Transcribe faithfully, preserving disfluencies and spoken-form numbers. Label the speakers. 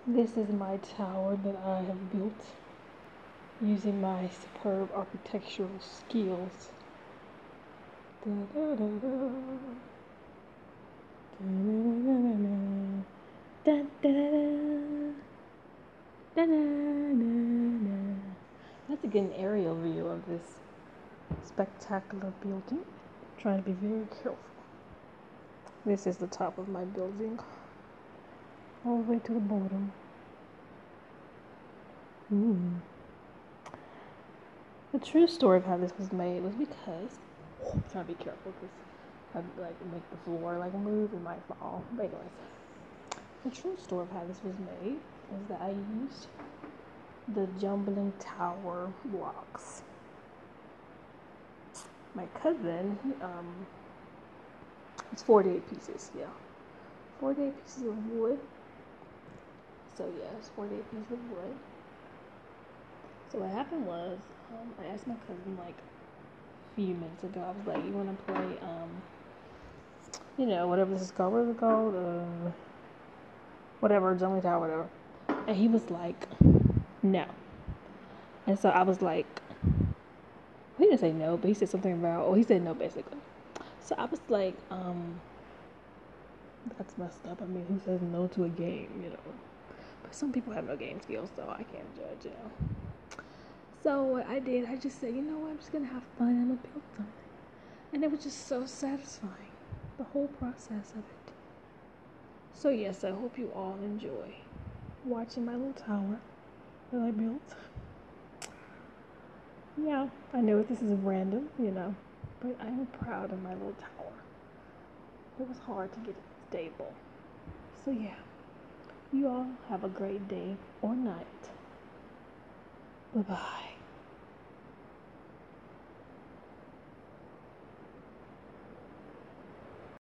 Speaker 1: This is my tower that I have built using my superb architectural skills. Da, da, da, da. Da, da, da, da. Let's get an aerial view of this spectacular building. I'm trying to be very careful. This is the top of my building, all the way to the bottom. Mm. The true story of how this was made was because oh, I'm trying to be careful because I like make the floor like move, it might fall. But anyways, the true story of how this was made is that I used the Jumbling Tower blocks. My cousin, um, it's forty-eight pieces, yeah, forty-eight pieces of wood. So yeah, it's forty-eight pieces of wood. So what happened was, um, I asked my cousin like a few minutes ago. I was like, "You want to play, um, you know, whatever this is called? What is it called? Uh, whatever, Jumbling Tower, whatever." And he was like, "No." And so I was like, he didn't say no, but he said something about, oh, he said no basically. So I was like, um, that's messed up. I mean, who says no to a game, you know? But some people have no game skills, so I can't judge, you know. So what I did, I just said, you know what, I'm just gonna have fun. I'm gonna build something, and it was just so satisfying, the whole process of it. So yes, I hope you all enjoy watching my little tower that I built. Yeah, I know this is random, you know, but I am proud of my little tower. It was hard to get it stable. So yeah, you all have a great day or night. Bye-bye.